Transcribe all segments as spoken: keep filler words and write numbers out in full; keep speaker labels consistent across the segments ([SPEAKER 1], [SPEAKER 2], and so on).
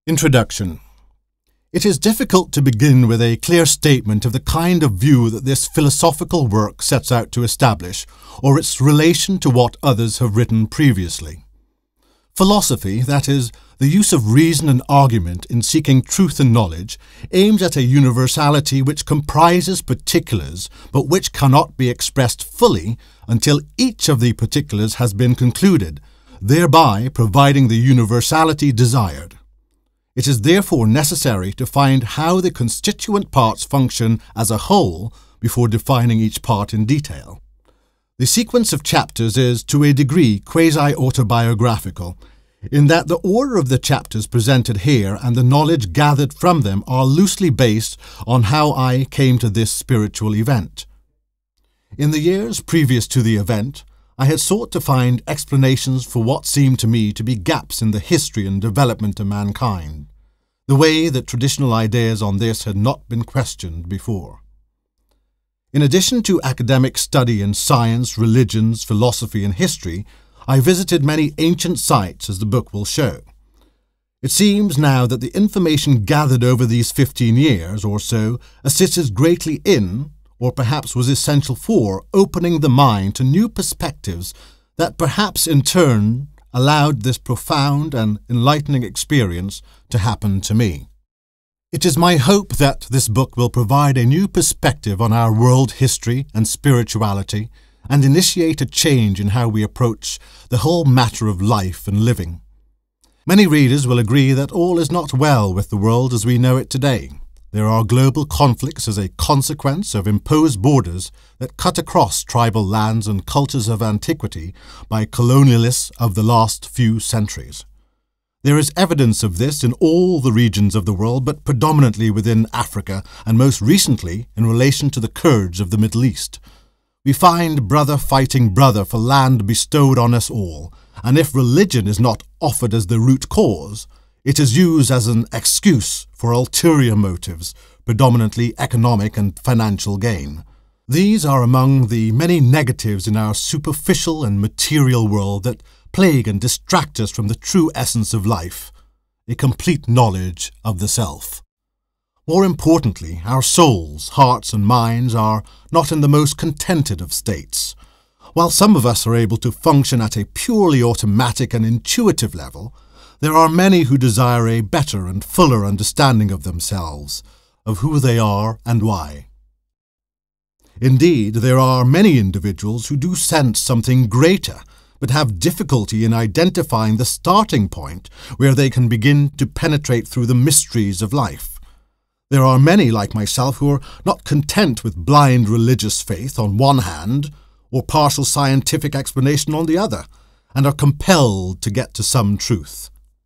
[SPEAKER 1] Introduction. It is difficult to begin with a clear statement of the kind of view that this philosophical work sets out to establish, or its relation to what others have written previously. Philosophy, that is, the use of reason and argument in seeking truth and knowledge, aims at a universality which comprises particulars, but which cannot be expressed fully until each of the particulars has been concluded, thereby providing the universality desired. It is therefore necessary to find how the constituent parts function as a whole before defining each part in detail. The sequence of chapters is, to a degree, quasi-autobiographical, in that the order of the chapters presented here and the knowledge gathered from them are loosely based on how I came to this spiritual event. In the years previous to the event, I had sought to find explanations for what seemed to me to be gaps in the history and development of mankind, the way that traditional ideas on this had not been questioned before. In addition to academic study in science, religions, philosophy, and history, I visited many ancient sites, as the book will show. It seems now that the information gathered over these fifteen years or so assisted greatly in, or perhaps was essential for, opening the mind to new perspectives that perhaps in turn allowed this profound and enlightening experience to happen to me. It is my hope that this book will provide a new perspective on our world history and spirituality and initiate a change in how we approach the whole matter of life and living. Many readers will agree that all is not well with the world as we know it today. There are global conflicts as a consequence of imposed borders that cut across tribal lands and cultures of antiquity by colonialists of the last few centuries. There is evidence of this in all the regions of the world, but predominantly within Africa and most recently in relation to the Kurds of the Middle East. We find brother fighting brother for land bestowed on us all, and if religion is not offered as the root cause, it is used as an excuse for ulterior motives, predominantly economic and financial gain. These are among the many negatives in our superficial and material world that plague and distract us from the true essence of life, a complete knowledge of the self. More importantly, our souls, hearts and minds are not in the most contented of states. While some of us are able to function at a purely automatic and intuitive level, there are many who desire a better and fuller understanding of themselves, of who they are and why. Indeed, there are many individuals who do sense something greater, but have difficulty in identifying the starting point where they can begin to penetrate through the mysteries of life. There are many like myself who are not content with blind religious faith on one hand, or partial scientific explanation on the other, and are compelled to get to some truth.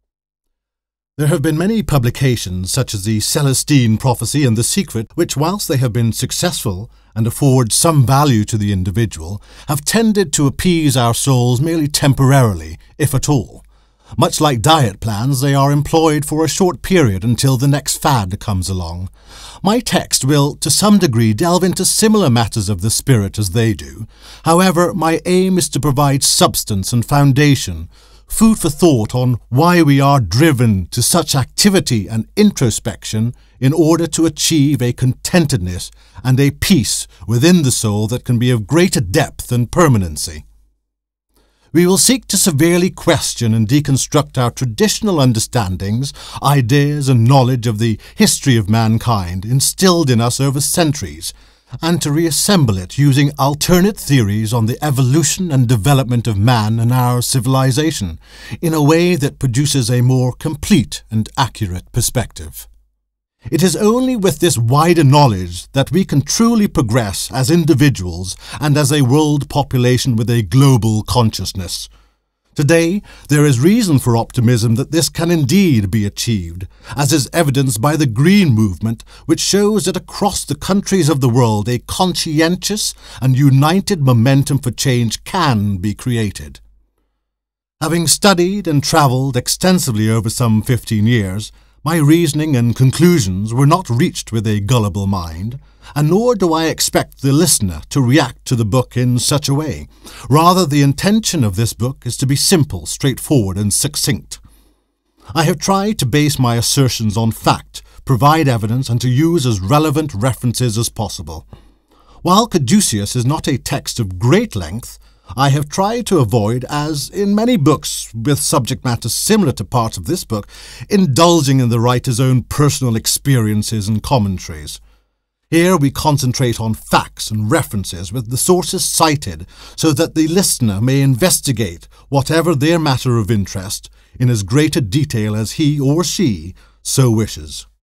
[SPEAKER 1] There have been many publications, such as the Celestine Prophecy and The Secret, which, whilst they have been successful and afford some value to the individual, have tended to appease our souls merely temporarily, if at all. Much like diet plans, they are employed for a short period until the next fad comes along. My text will, to some degree, delve into similar matters of the spirit as they do. However, my aim is to provide substance and foundation, food for thought on why we are driven to such activity and introspection in order to achieve a contentedness and a peace within the soul that can be of greater depth and permanency. We will seek to severely question and deconstruct our traditional understandings, ideas and knowledge of the history of mankind instilled in us over centuries, and to reassemble it using alternate theories on the evolution and development of man and our civilization in a way that produces a more complete and accurate perspective. It is only with this wider knowledge that we can truly progress as individuals and as a world population with a global consciousness. Today, there is reason for optimism that this can indeed be achieved, as is evidenced by the Green Movement, which shows that across the countries of the world a conscientious and united momentum for change can be created. Having studied and travelled extensively over some fifteen years, my reasoning and conclusions were not reached with a gullible mind, and nor do I expect the listener to react to the book in such a way. Rather, the intention of this book is to be simple, straightforward, and succinct. I have tried to base my assertions on fact, provide evidence, and to use as relevant references as possible. While Caduceus is not a text of great length, I have tried to avoid, as in many books with subject matter similar to parts of this book, indulging in the writer's own personal experiences and commentaries. Here we concentrate on facts and references with the sources cited so that the listener may investigate whatever their matter of interest in as great a detail as he or she so wishes.